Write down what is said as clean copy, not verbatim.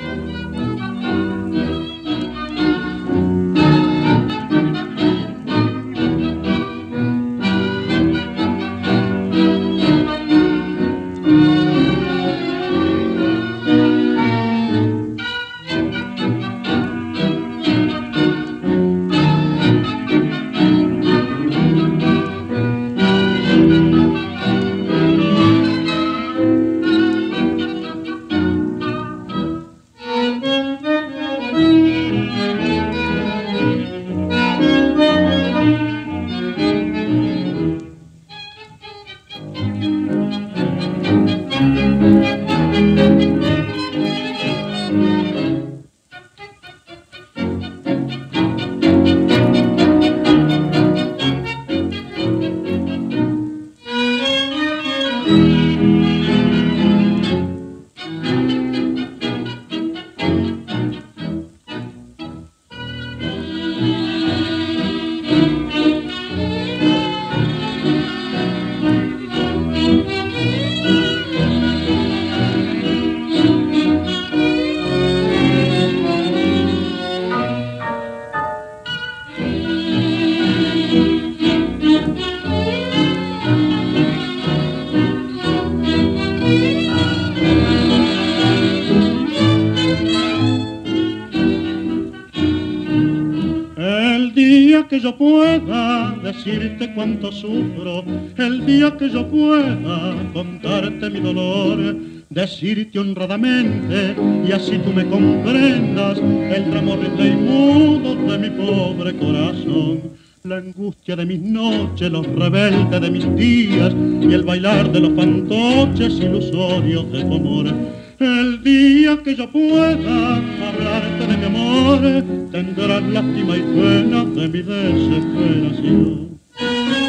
Que yo pueda decirte cuánto sufro, el día que yo pueda contarte mi dolor, decirte honradamente y así tú me comprendas el drama horrible y mudo de mi pobre corazón, la angustia de mis noches, los rebeldes de mis días y el bailar de los fantoches ilusorios de tu amor. El día que yo pueda hablarte de mi amor, tendrás lástima y pena de mi desesperación.